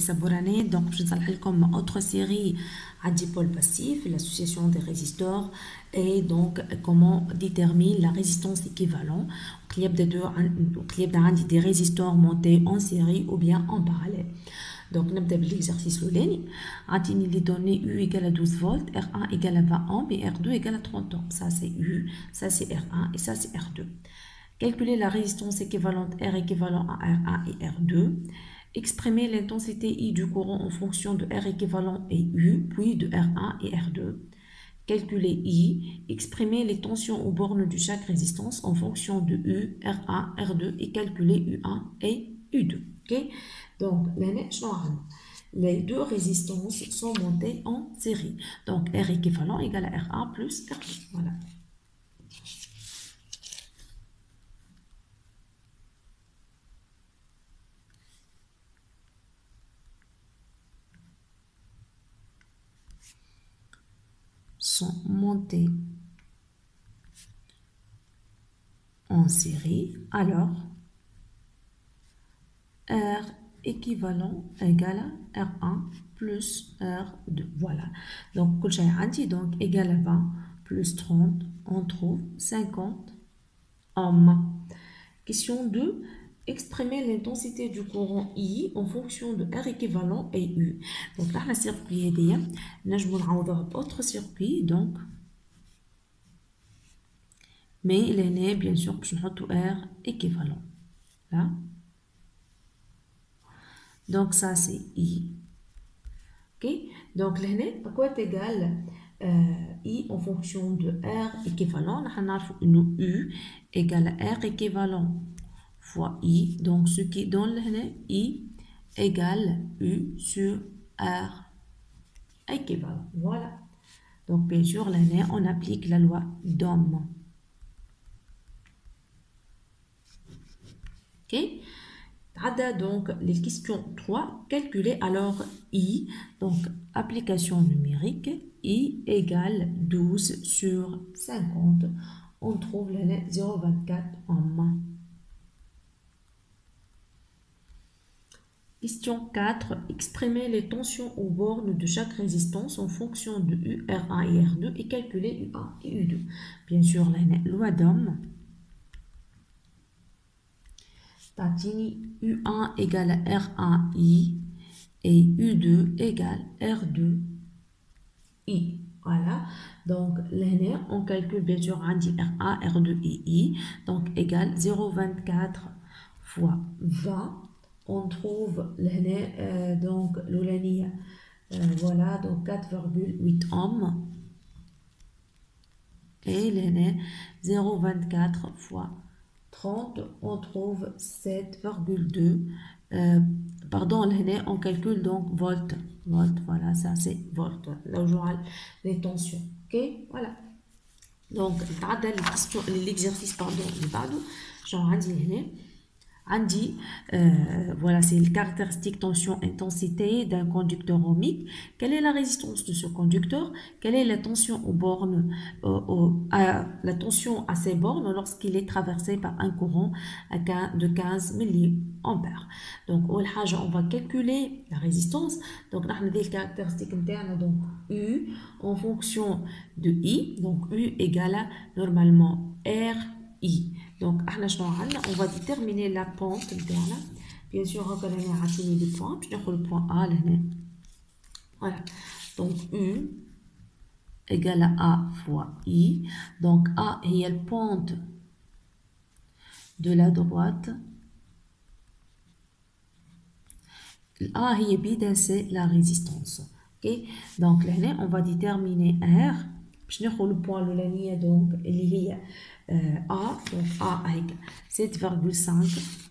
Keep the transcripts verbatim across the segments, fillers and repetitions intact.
Sabourani. Donc, je vais comme autre série à dipôle passif, l'association des résistors, et donc comment détermine la résistance équivalente au clip de deux, au clip des résistors montés en série ou bien en parallèle. Donc, nous avons l'exercice l'ouleni. Atteignez les données U égale à douze volts, R un égale à vingt ohms et R deux égale à trente ohms. Ça, c'est U, ça, c'est R un et ça, c'est R deux. Calculer la résistance équivalente R équivalent à R un et R deux. Exprimer l'intensité I du courant en fonction de R équivalent et U, puis de R un et R deux. Calculer I. Exprimer les tensions aux bornes de chaque résistance en fonction de U, R un, R deux et calculer U un et U deux. Okay? Donc, les deux résistances sont montées en série. Donc, R équivalent égale à R un plus R deux. Voilà. Sont montées en série, alors R équivalent égale à R un plus R deux. Voilà. Donc, donc égal à vingt plus trente, on trouve cinquante ohms. Question deux. Exprimer l'intensité du courant I en fonction de R équivalent et U. Donc là, le circuit est bien. Là, je vous le autre circuit. Donc, mais il est né, bien sûr, que je vais R équivalent. Là. Donc, ça, c'est I. OK? Donc, là, à quoi est égal euh, I en fonction de R équivalent? On a une U égale à R équivalent fois I. Donc, ce qui donne là, I égale U sur R équivalent. Voilà. Donc, bien sûr, là, on applique la loi d'Ohm. OK? Donc, les questions trois, calculer alors I, donc application numérique, I égale douze sur cinquante. On trouve l'année zéro virgule vingt-quatre ohms. Question quatre, exprimer les tensions aux bornes de chaque résistance en fonction de U, R un et R deux et calculer U un et U deux. Bien sûr, l'année loi d'Ohm. U un égale à R un I et U deux égale R deux I. Voilà. Donc, l'année, on calcule bien sûr R un, R deux et I. Donc, égale zéro virgule vingt-quatre fois vingt. On trouve l'année, euh, donc, l'année, euh, voilà, donc quatre virgule huit ohms. Et l'année, zéro virgule vingt-quatre fois trente, on trouve sept virgule deux. Euh, pardon, l'année, on calcule donc volt. Volt, voilà, ça c'est volt. Là, j'aurai les tensions. Ok, voilà. Donc, l'exercice, pardon, le pardon, j'en ai dit, Andi, euh, voilà, c'est les caractéristiques tension-intensité d'un conducteur ohmique. Quelle est la résistance de ce conducteur? Quelle est la tension aux bornes, euh, au, à, la tension à ces bornes lorsqu'il est traversé par un courant de quinze milliampères? Donc, on va calculer la résistance. Donc, on a des caractéristiques internes, donc U en fonction de I. Donc, U égale à normalement R I. Donc, on va déterminer la pente. Bien sûr, on va déterminer les points. Puis, on le point A. Voilà. Donc, U égale à A fois I. Donc, A est la pente de la droite. A est B, c'est la résistance. Okay? Donc, là, on va déterminer R. Puis, on le point de la ligne. Donc, il y a euh, A. Donc, A égale sept virgule cinq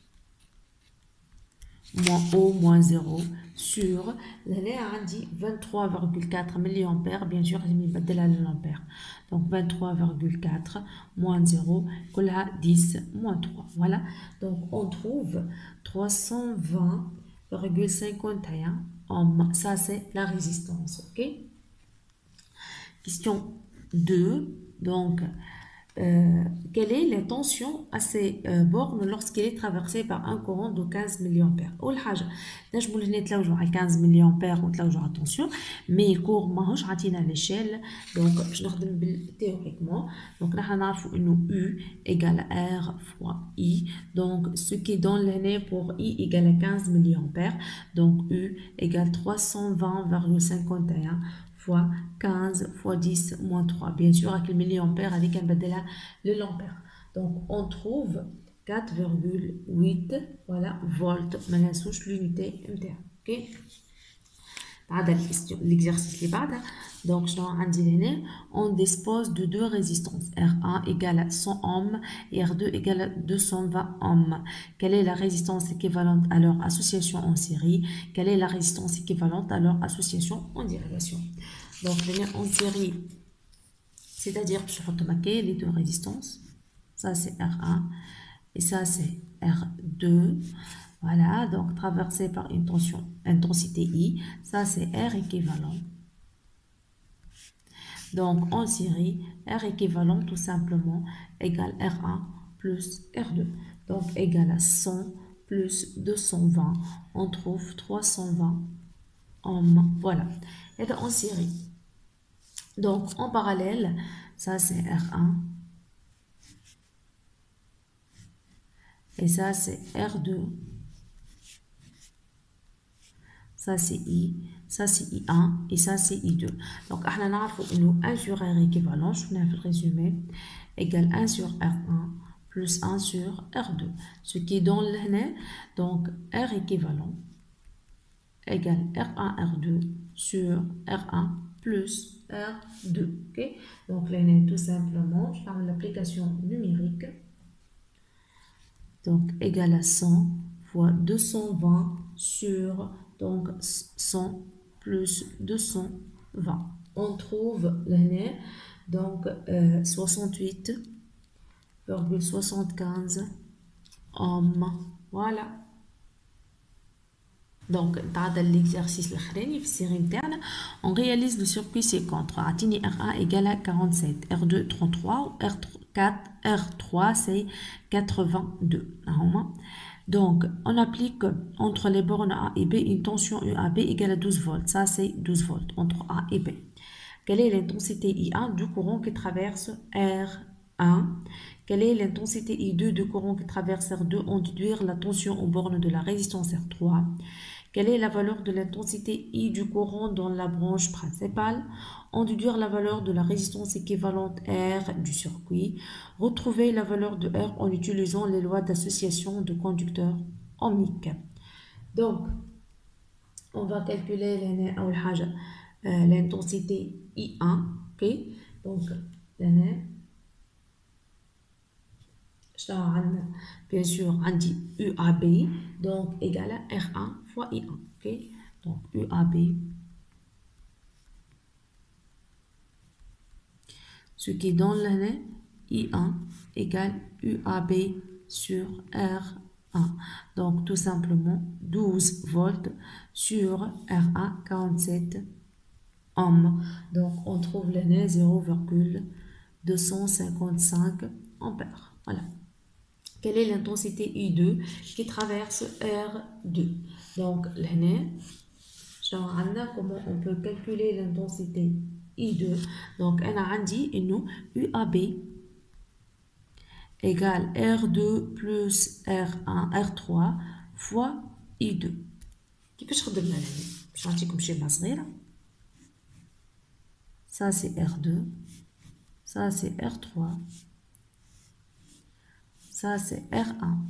moins O moins zéro sur l'année a dit vingt-trois virgule quatre milliampères. Bien sûr, je vais mettre l'ampère. Donc, vingt-trois virgule quatre moins zéro, dix moins trois. Voilà. Donc, on trouve trois cent vingt virgule cinquante et un ohms. Ça, c'est la résistance. OK? Question deux. Donc, euh, quelle est la tension à ces euh, bornes lorsqu'elle est traversée par un courant de quinze milliampères. أول حاجة نجمو هنا نتلوجو على quinze milliampères ونتلوجو على tension مي الكور ماهوش عاطينا ليشيل دونك باش نخدم بالتhéoriquement دونك نحن نعرفو إنه U égale R fois I donc ce qui donne l'année pour I égale quinze milliampères donc U égale trois cent vingt virgule cinquante et un fois quinze fois dix moins trois. Bien sûr, avec le milliampère, avec un badela, le l'ampère. Donc, on trouve quatre virgule huit voilà, volts. Maintenant, l'unité interne. Ok? L'exercice qui est donc, on dispose de deux résistances. R un égale à cent ohms et R deux égale à deux cent vingt ohms. Quelle est la résistance équivalente à leur association en série? Quelle est la résistance équivalente à leur association en dérivation? Donc, en série, c'est-à-dire que je vais les deux résistances. Ça, c'est R un et ça, c'est R deux. Voilà, donc traversé par une tension, intensité I. Ça, c'est R équivalent. Donc, en série, R équivalent, tout simplement, égale R un plus R deux. Donc, égale à cent plus deux cent vingt. On trouve trois cent vingt ohms. Voilà. Et bien, en série. Donc, en parallèle, ça, c'est R un. Et ça, c'est R deux. Ça, c'est I. Ça, c'est I un. Et ça, c'est I deux. Donc, on a un sur R équivalent, je vais le résumer, égale un sur R un plus un sur R deux. Ce qui donne le donc R équivalent égale R un, R deux sur R un plus R deux. Okay? Donc, là, tout simplement, je parle de l'application numérique. Donc, égale à cent fois deux cent vingt sur donc cent plus deux cent vingt. On trouve l'année donc euh, soixante-huit virgule soixante-quinze ohms. Voilà. Donc, dans l'exercice on réalise le circuit séquence. R un égale à quarante-sept, R deux trente-trois, R quatre, R trois c'est quatre-vingt-deux. Donc, on applique entre les bornes A et B une tension U A B égale à douze volts. Ça, c'est douze volts entre A et B. Quelle est l'intensité I un du courant qui traverse R un? Quelle est l'intensité I deux du courant qui traverse R deux? On déduire la tension aux bornes de la résistance R trois. Quelle est la valeur de l'intensité I du courant dans la branche principale? On déduire la valeur de la résistance équivalente R du circuit. Retrouver la valeur de R en utilisant les lois d'association de conducteurs ohmiques. Donc, on va calculer l'intensité I un. Okay? Donc, bien sûr, on dit U A B, donc égal à R un fois I un. Okay? Donc, U A B, ce qui donne l'année I un égale U A B sur R un. Donc, tout simplement, douze volts sur R un, quarante-sept ohms. Donc, on trouve l'année zéro virgule deux cent cinquante-cinq ampères. Voilà. Quelle est l'intensité I deux qui traverse R deux? Donc, l'année, comment on peut calculer l'intensité I deux? Donc, on a dit nous U A B égale R deux plus R un, R trois fois I deux. كيفاش خدمنا لهنا؟ باش نعطيكم شيمة صغيرة. Ça c'est R deux, ça c'est R trois, ça c'est R un.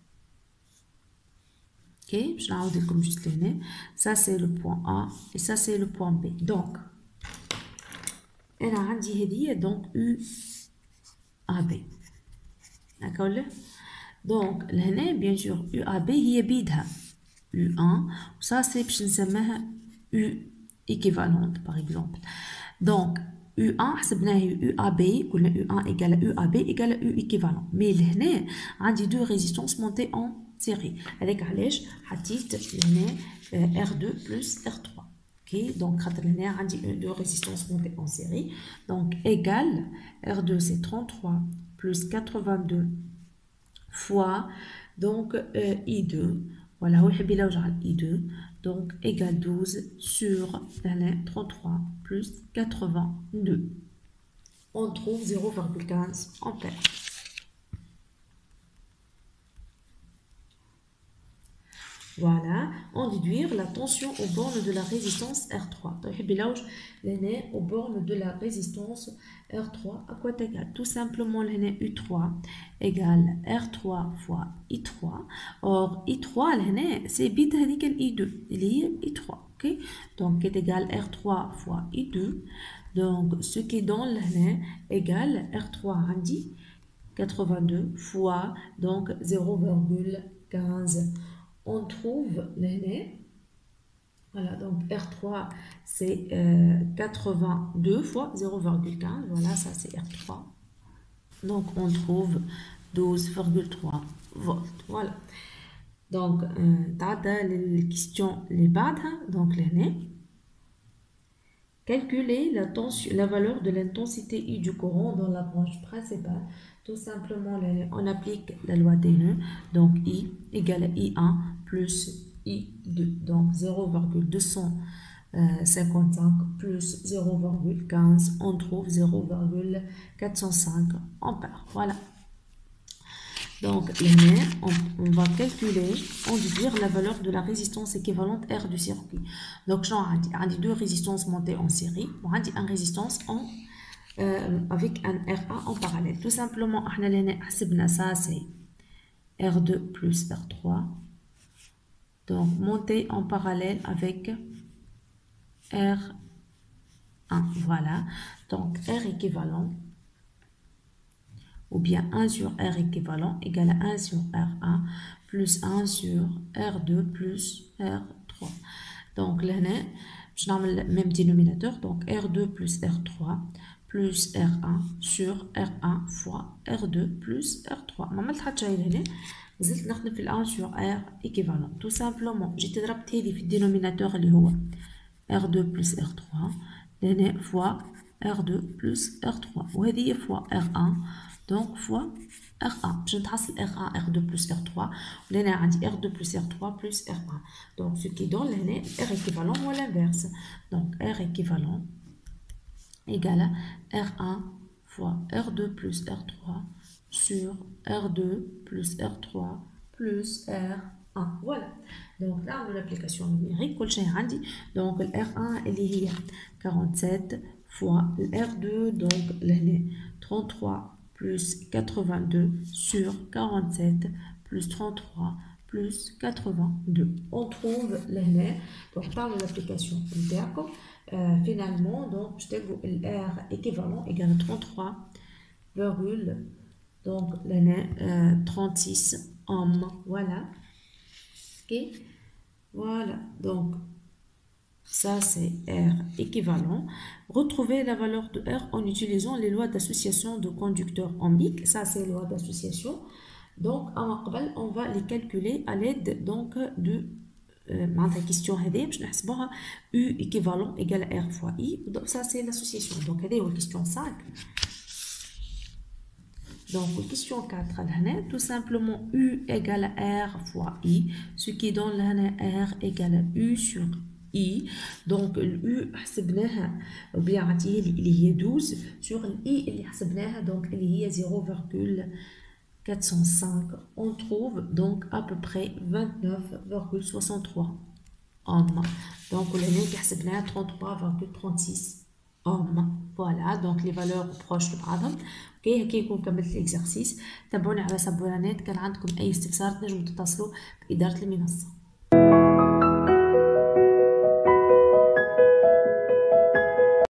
Ok, je vais vous dire juste le nez. Ça c'est le point A et ça c'est le point B. Donc, elle a dit donc U A B. D'accord? Donc, le nez, bien sûr, U A B هي بيدها U un. Ça c'est باش نسميها U équivalente par exemple. Donc, U un حسبناه U A B قلنا U un égale à U A B égale à U équivalent. Mais هنا عندي deux résistances montées en série. Avec علاش حطيت هنا R deux plus R trois. Ok, donc خاطر هنا عندي deux résistances montées en série. Donc égal R deux c'est trente-trois plus quatre-vingt-deux fois donc euh, I deux. Voilà, هو يحب يلوج على I deux. Donc égale douze sur trente-trois plus quatre-vingt-deux. On trouve zéro virgule quinze ampères. Voilà, en déduire la tension aux bornes de la résistance R trois. Donc, l'année aux bornes de la résistance R trois, à quoi égal? Tout simplement, l'année U trois égale R trois fois I trois. Or, I trois, c'est bit I deux. Il y a I trois. Okay? Donc, est égal R trois fois I deux. Donc, ce qui donne l'année égale R trois indi quatre-vingt-deux fois donc zéro virgule quinze. On trouve l'année. Voilà, donc R trois, c'est euh, quatre-vingt-deux fois zéro virgule quinze. Voilà, ça c'est R trois. Donc, on trouve douze virgule trois volts. Voilà. Donc, t'as les questions les bas. Donc, l'année. Calculer la, tension, la valeur de l'intensité I du courant dans la branche principale. Tout simplement, on applique la loi des nœuds. Donc, I égale à I un plus I deux. Donc, zéro virgule deux cent cinquante-cinq plus zéro virgule quinze. On trouve zéro virgule quatre cent cinq ampères. Voilà. Donc, on, on va calculer, on déduire la valeur de la résistance équivalente R du circuit. Donc, j'ai deux résistances montées en série, on a une résistance en, euh, avec un R un en parallèle. Tout simplement, ça c'est R deux plus R trois. Donc, monter en parallèle avec R un. Voilà. Donc, R équivalent. Ou bien un sur R équivalent égale à un sur R un plus un sur R deux plus R trois. Donc là, je vais le même dénominateur. Donc R deux plus R trois plus R un sur R un fois R deux plus R trois. ما عملت حتى شيء هنا. نزلت نخدم في ال un sur R équivalent. Tout simplement, جيت ضربت هذه في الدينوميناتور اللي هو R deux plus R trois. لهنا fois R deux plus R trois. وهذه fois R un. Donc, fois R un. Je trace R un, R deux plus R trois. Là, on a R deux plus R trois plus R un. Donc, ce qui donne l'année R équivalent ou à l'inverse. Donc, R équivalent égale à R un fois R deux plus R trois sur R deux plus R trois plus R un. Voilà. Donc, là, on a l'application numérique. Donc, le R un, il est quarante-sept fois le R deux, donc l'année trente-trois. Plus quatre-vingt-deux sur quarante-sept plus trente-trois plus quatre-vingt-deux. On trouve l'année. Donc, par l'application euh, finalement, donc, je le R équivalent égale à trente-trois virgule donc l'année euh, trente-six ohms. Voilà. Ok. Voilà. Donc, ça, c'est R équivalent. Retrouver la valeur de R en utilisant les lois d'association de conducteurs ohmiques. Ça, c'est les lois d'association. Donc, on va les calculer à l'aide donc de euh, la question U équivalent égale à R fois I. Donc, ça, c'est l'association. Donc, elle est la question cinq. Donc, question quatre, tout simplement U égale à R fois I, ce qui donne R égale à U sur I. Donc, l'U, حسبناها وبيعطيه اللي هي douze sur l'I اللي حسبناها donc اللي هي zéro virgule quatre cent cinq. On trouve donc à peu près vingt-neuf virgule soixante-trois ohms. Donc, on a حسبناها trente-trois virgule trente-six ohms. Voilà, donc les valeurs proches de بعضهم. اوكي هكا يكون كملت الاكزرسيس. تابعوني على سبورانات. كان عندكم اي استفسار تنجموا تتصلوا بإدارة المنصة.